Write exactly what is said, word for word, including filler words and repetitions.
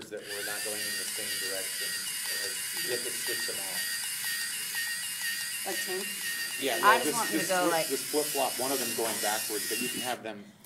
motors that were not going in the same direction. You have to switch them off. Like two? Yeah, I well, just this, want them to this, go flip- like- this flip-flop, one of them going backwards, but you can have them